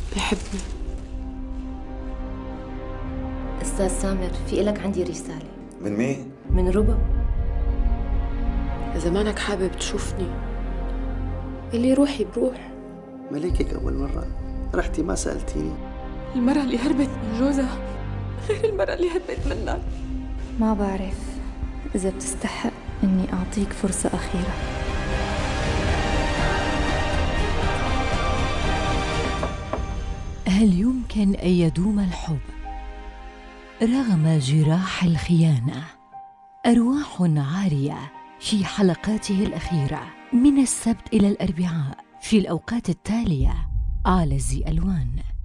بحبني. أستاذ سامر، في إلك عندي رسالة. من مين؟ من ربا. إذا مانك حابب تشوفني اللي روحي بروح. مليكك أول مرة رحتي ما سألتيني. المرأة اللي هربت من جوزها غير المرأة اللي هربت منك. ما بعرف إذا بتستحق إني أعطيك فرصة أخيرة. هل يمكن أن يدوم الحب رغم جراح الخيانة؟ أرواح عارية في حلقاته الأخيرة من السبت إلى الأربعاء في الأوقات التالية على زي ألوان.